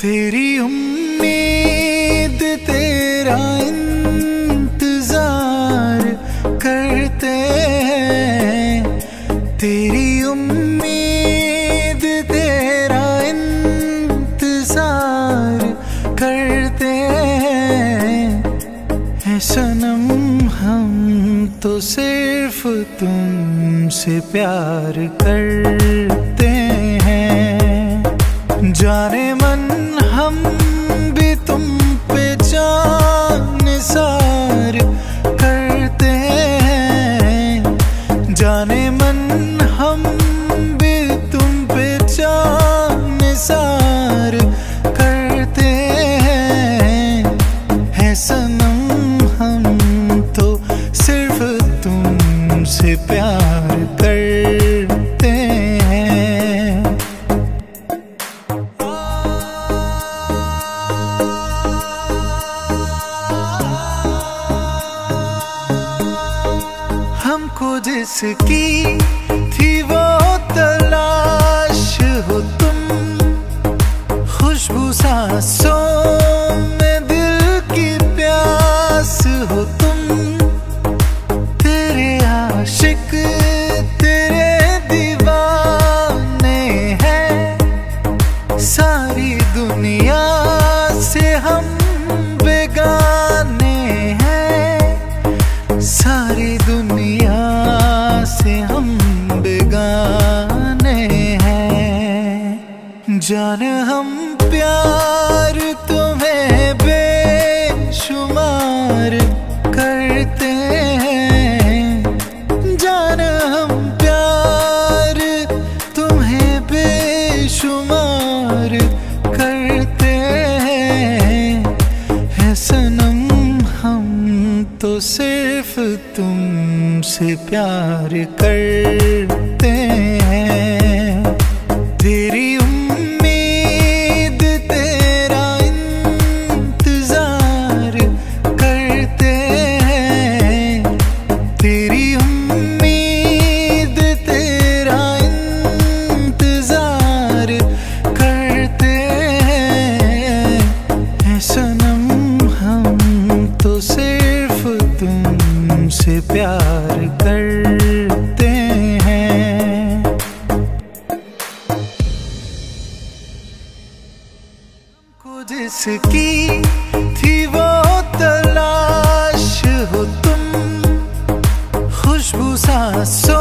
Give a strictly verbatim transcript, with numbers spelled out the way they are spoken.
तेरी उम्मीद तेरा इंतजार करते हैं, तेरी उम्मीद तेरा इंतजार करते हैं। है सनम हम तो सिर्फ तुमसे प्यार करते हैं, जाने मन हम भी तुम पे जान सार करते हैं, जाने मन हम भी तुम पे जान सार करते हैं। है सनम हम तो सिर्फ तुमसे प्यार करते हैं। हमको जिसकी थी वो तलाश हो तुम, खुशबू सांसों में दिल की प्यास हो तुम, तेरे आशिक तेरे दीवाने हैं, सारी दुनिया से हम बेगाने हैं, सारी दुनिया से हम बेगाने हैं। जान हम प्यार तुम्हें बेशुमार करते हैं, जान हम प्यार तुम्हें बेशुमार करते हैं। है सनम हम तो सिर्फ तुमसे प्यार करते हैं, तेरी उम्मीद तेरा इंतजार करते हैं, तेरी उम्मीद तेरा इंतजार करते हैं। है सनम हम तो सिर्फ तुमसे प्यार करते हैं। हमको जिसकी थी वो तलाश हो तुम, खुशबू सांसों